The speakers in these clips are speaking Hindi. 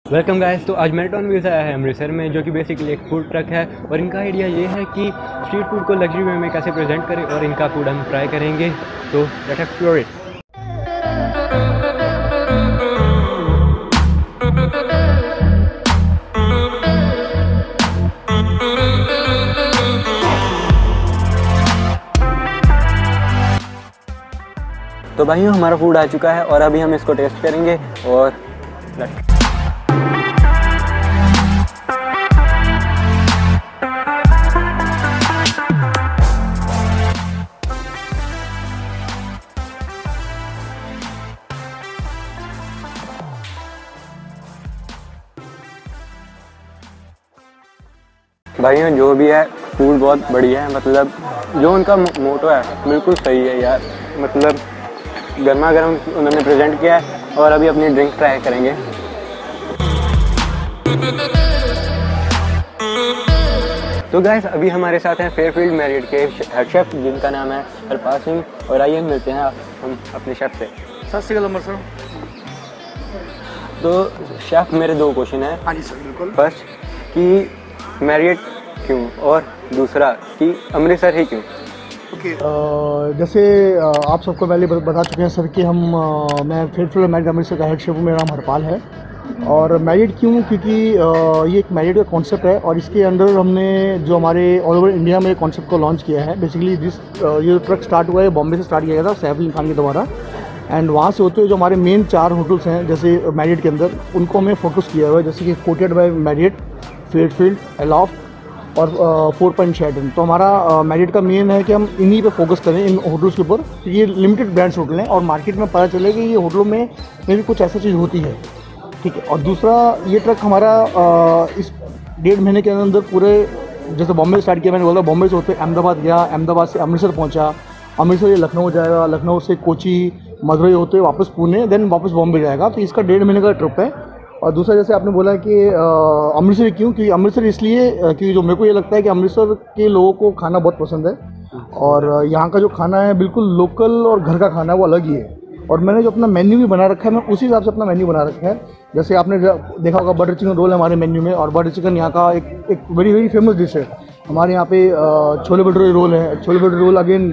Welcome guys. तो आज मैरियट ऑन व्हील्स आया है अमृतसर में, जो कि बेसिकली एक फूड ट्रक है और इनका आइडिया ये है कि स्ट्रीट फूड को लग्जरी वे में कैसे प्रेजेंट करें और इनका फूड हम ट्राई करेंगे। तो लेट्स एक्सप्लोर इट। तो भाइयों, हमारा फूड आ चुका है और अभी हम इसको टेस्ट करेंगे और भाइयों जो भी है फूड बहुत बढ़िया है। मतलब जो उनका मोटो है बिल्कुल सही है यार। मतलब गर्मा गर्म उन्होंने प्रेजेंट किया है और अभी अपनी ड्रिंक ट्राई करेंगे। तो गाइस, अभी हमारे साथ हैं फेयरफील्ड मैरियट के हेड शेफ जिनका नाम है हरपाल सिंह, और आइए मिलते हैं हम अपने शेफ से। सत श्री अकाल सर। तो शेफ, मेरे दो क्वेश्चन हैं। हाँ जी सर, बिल्कुल। फर्स्ट कि मैरियट क्यों, और दूसरा कि अमृतसर ही क्यों। जैसे आप सबको पहले बता चुके हैं सर कि मैं फेयरफील्ड मैरियट अमृतसर का हेड शेफ हूँ। मेरा नाम हरपाल है। और मैरियट क्यों, क्योंकि ये एक मैरियट का कॉन्सेप्ट है और इसके अंडर हमने जो हमारे ऑल ओवर इंडिया में कॉन्सेप्ट को लॉन्च किया है। बेसिकली ये ट्रक स्टार्ट हुआ है बॉम्बे से स्टार्ट किया गया था सैफ अली खान के द्वारा, एंड वहाँ से होते हुए जो हमारे मेन 4 होटल्स हैं जैसे मैरियट के अंदर, उनको हमें फोकस किया हुआ है, जैसे कि quoted by Marriott, Fairfield, Aloft और 4 पॉइंट शेल्टन। तो हमारा मैरियट का मेन है कि हम इन्हीं पे फोकस करें, इन होटल्स के ऊपर। ये लिमिटेड ब्रांड्स होटल हैं और मार्केट में पता चले कि ये होटलों में भी कुछ ऐसा चीज़ होती है, ठीक है। और दूसरा, ये ट्रक हमारा इस 1.5 महीने के अंदर पूरे, जैसे बॉम्बे स्टार्ट किया, मैंने बोला बॉम्बे से होते अहमदाबाद गया, अहमदाबाद से अमृतसर पहुँचा, अमृतसर ये लखनऊ जाएगा, लखनऊ से कोची, मदुरई होते हुए वापस पुणे, देन वापस बॉम्बे जाएगा। तो इसका 1.5 महीने का ट्रिप है। और दूसरा, जैसे आपने बोला कि अमृतसर क्यों, क्योंकि अमृतसर इसलिए क्योंकि जो मेरे को ये लगता है कि अमृतसर के लोगों को खाना बहुत पसंद है और यहाँ का जो खाना है बिल्कुल लोकल और घर का खाना है, वो अलग ही है। और मैंने जो अपना मेन्यू भी बना रखा है, मैं उसी हिसाब से अपना मेन्यू बना रखा है। जैसे आपने देखा होगा बटर चिकन रोल है हमारे मेन्यू में, और बटर चिकन यहाँ का एक वेरी वेरी फेमस डिश है। हमारे यहाँ पे छोले भटूरे रोल है। छोले भटूरे रोल अगेन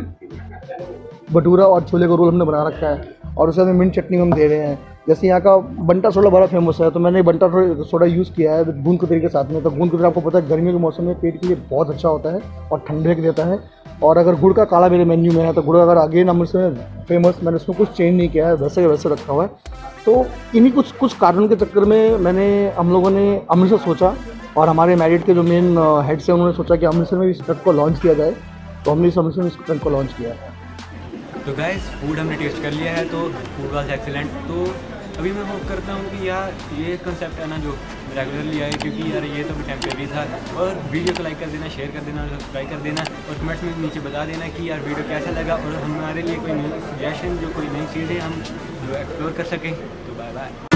भटूरा और छोले का रोल हमने बना रखा है, और उसके साथ मिंट चटनी हम दे रहे हैं। जैसे यहाँ का बंटा सोडा बड़ा फेमस है, तो मैंने बंटा सोडा यूज़ किया है गूंद कतरी के साथ में। तो गूंद कतरी आपको पता है गर्मियों के मौसम में पेट के लिए बहुत अच्छा होता है और ठंडक देता है। और अगर गुड़ का काला मेरे मेन्यू में है, तो गुड़ अगर अगेन अमृतसर में फेमस, मैंने उसमें कुछ चेंज नहीं किया है, वैसे के वैसे रखा हुआ है। तो इन्हीं कुछ कारणों के चक्कर में हम लोगों ने अमृतसर सोचा, और हमारे मैरियट के जो मेन हेड्स हैं उन्होंने सोचा कि अमृतसर में इस ट्रक को लॉन्च किया जाए, तो हमने इस अमृतसर में इस ट्रक को लॉन्च किया है। तो गाइस, फूड हमने टेस्ट कर लिया है, तो फूड वाज एक्सीलेंट। तो अभी मैं होप करता हूँ कि यार ये कंसेप्ट है ना जो रेगुलरली आए, क्योंकि यार ये तो टेम्परेरी था। और वीडियो को लाइक कर देना, शेयर कर देना, सब्सक्राइब कर देना, और कमेंट्स में नीचे बता देना कि यार वीडियो कैसा लगा, और हमारे लिए कोई नई सजेशन, जो कोई नई चीज़ें हम जो एक्सप्लोर कर सकें। तो बाय बाय।